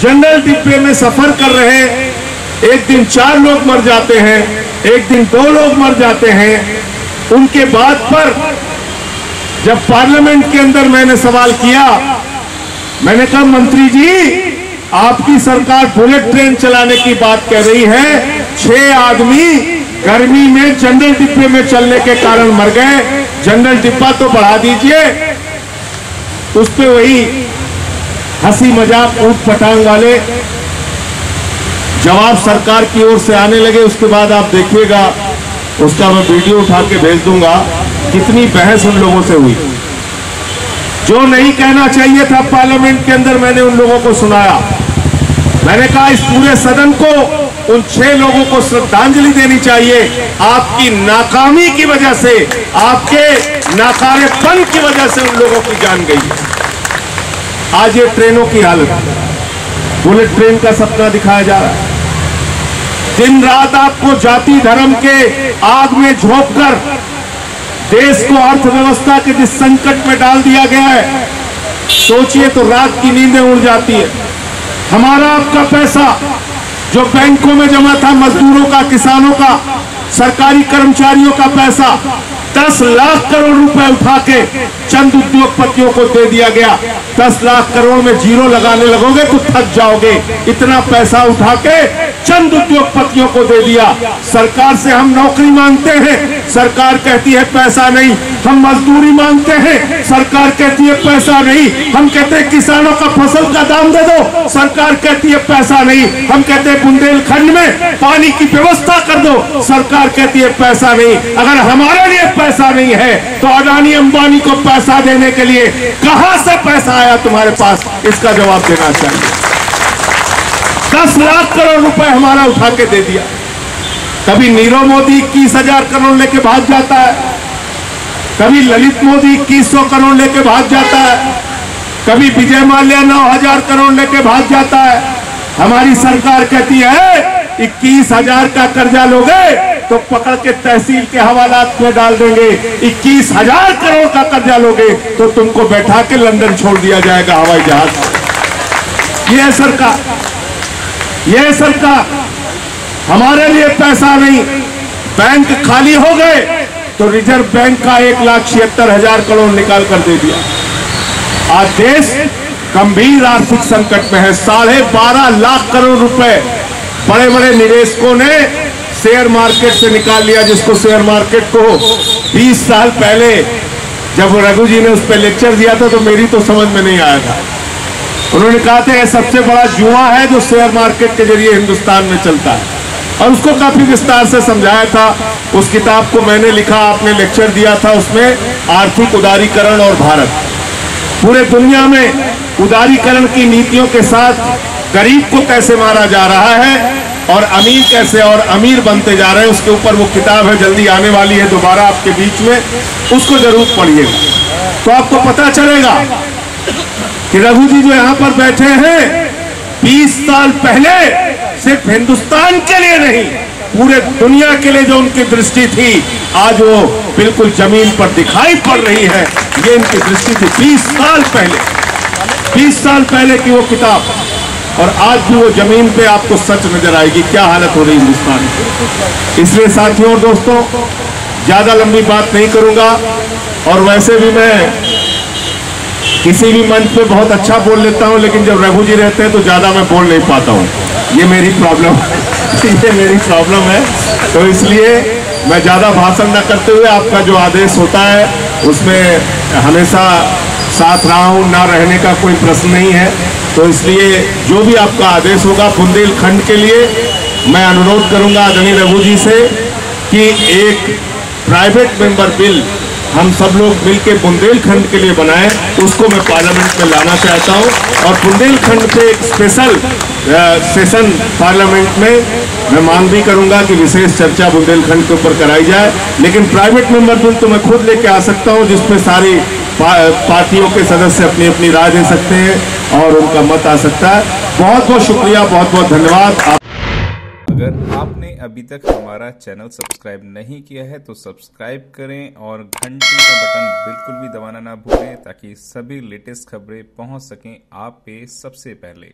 General डिब्बे में सफर कर रहे, एक दिन 4 लोग मर जाते हैं, एक दिन 2 लोग मर जाते हैं। उनके बाद पर जब पार्लियामेंट के अंदर मैंने सवाल किया, मैंने कहा मंत्री जी आपकी सरकार बुलेट ट्रेन चलाने की बात कह रही है, 6 आदमी गर्मी में जनरल डिब्बे में चलने के कारण मर गए, जनरल डिब्बा तो बढ़ा दीजिए। उस पे वही हंसी मजाक ऊट पटांग वाले जवाब सरकार की ओर से आने लगे। उसके बाद आप देखिएगा, उसका मैं वीडियो उठा के भेज दूंगा, कितनी बहस उन लोगों से हुई। जो नहीं कहना चाहिए था पार्लियामेंट के अंदर मैंने उन लोगों को सुनाया। मैंने कहा इस पूरे सदन को उन 6 लोगों को श्रद्धांजलि देनी चाहिए। आपकी नाकामी की वजह से, आपके नाकारेपन की वजह से उन लोगों की जान गई। आज ये ट्रेनों की हालत, बुलेट ट्रेन का सपना दिखाया जा रहा है। दिन रात आपको जाति धर्म के आग में झोंककर देश को अर्थव्यवस्था के जिस संकट में डाल दिया गया है, सोचिए तो रात की नींदें उड़ जाती है। हमारा आपका पैसा जो बैंकों में जमा था, मजदूरों का, किसानों का, सरकारी कर्मचारियों का पैसा 10 लाख करोड़ रुपए उठा के चंद उद्योगपतियों को दे दिया गया। 10 लाख करोड़ में जीरो लगाने लगोगे तो थक जाओगे। इतना पैसा उठा के चंद उद्योगपतियों को दे दिया। सरकार से हम नौकरी मांगते हैं, सरकार कहती है पैसा नहीं। हम मजदूरी मांगते हैं, सरकार कहती है पैसा नहीं। हम कहते हैं किसानों का फसल का दाम दे दो, सरकार कहती है पैसा नहीं। हम कहते हैं बुंदेलखंड में पानी की व्यवस्था कर दो, सरकार कहती है पैसा नहीं। अगर हमारे लिए पैसा नहीं है तो अडानी अंबानी को पैसा देने के लिए कहां से पैसा आया तुम्हारे पास, इसका जवाब देना चाहिए। 10 लाख करोड़ रुपए हमारा उठा के दे दिया। कभी नीरव मोदी 21,000 करोड़ लेके भाग जाता है, कभी ललित मोदी 2100 करोड़ लेके भाग जाता है, कभी विजय माल्या 9,000 करोड़ लेके भाग जाता है। हमारी सरकार कहती है 21,000 का कर्जा लोगे तो पकड़ के तहसील के हवालात में डाल देंगे, 21,000 करोड़ का कर्जा लोगे तो तुमको बैठा के लंदन छोड़ दिया जाएगा हवाई जहाज। यह सरकार, यह सरकार, हमारे लिए पैसा नहीं। बैंक खाली हो गए तो रिजर्व बैंक का 1,76,000 करोड़ निकाल कर दे दिया। आज देश गंभीर आर्थिक संकट में है। 12.5 लाख करोड़ रुपए बड़े बड़े निवेशकों ने शेयर मार्केट से निकाल लिया, जिसको शेयर मार्केट को 20 साल पहले जब रघु जी ने उस पर लेक्चर दिया था तो मेरी तो समझ में नहीं आया था। उन्होंने कहा था यह सबसे बड़ा जुआ है जो शेयर मार्केट के जरिए हिंदुस्तान में चलता है, और उसको काफी विस्तार से समझाया था। उस किताब को मैंने लिखा, आपने लेक्चर दिया था, उसमें आर्थिक उदारीकरण और भारत, पूरे दुनिया में उदारीकरण की नीतियों के साथ गरीब को कैसे मारा जा रहा है और अमीर कैसे और अमीर बनते जा रहे हैं, उसके ऊपर वो किताब है, जल्दी आने वाली है दोबारा आपके बीच में, उसको जरूर पढ़िएगा तो आपको पता चलेगा कि रघु जी जो यहाँ पर बैठे हैं 20 साल पहले सिर्फ हिंदुस्तान के लिए नहीं, पूरे दुनिया के लिए जो उनकी दृष्टि थी आज वो बिल्कुल जमीन पर दिखाई पड़ रही है। ये इनकी दृष्टि थी 20 साल पहले, 20 साल पहले की वो किताब, और आज भी वो जमीन पे आपको सच नजर आएगी क्या हालत हो रही है हिंदुस्तान की। इसलिए साथियों और दोस्तों, ज्यादा लंबी बात नहीं करूंगा, और वैसे भी मैं किसी भी मंच पे बहुत अच्छा बोल लेता हूं, लेकिन जब रघु जी रहते हैं तो ज्यादा मैं बोल नहीं पाता हूं। ये मेरी प्रॉब्लम ये मेरी प्रॉब्लम है। तो इसलिए मैं ज्यादा भाषण न करते हुए आपका जो आदेश होता है उसमें हमेशा साथ रहा हूं, ना रहने का कोई प्रश्न नहीं है। तो इसलिए जो भी आपका आदेश होगा बुंदेलखंड के लिए, मैं अनुरोध करूंगा आदरणीय रघु जी से कि एक प्राइवेट मेंबर बिल हम सब लोग मिलकर बुंदेलखंड के लिए बनाएं, उसको मैं पार्लियामेंट में लाना चाहता हूं। और बुंदेलखंड पे एक स्पेशल सेशन पार्लियामेंट में मैं मांग भी करूंगा कि विशेष चर्चा बुंदेलखंड के ऊपर कराई जाए। लेकिन प्राइवेट मेंबर बिल तो मैं खुद लेके आ सकता हूं, जिसमें सारी पार्टियों के सदस्य अपनी अपनी राय दे सकते हैं और उनका मत आ सकता है। बहुत बहुत शुक्रिया, बहुत बहुत धन्यवाद। अगर आपने अभी तक हमारा चैनल सब्सक्राइब नहीं किया है तो सब्सक्राइब करें और घंटी का बटन बिल्कुल भी दबाना ना भूलें, ताकि सभी लेटेस्ट खबरें पहुंच सकें आप पे सबसे पहले।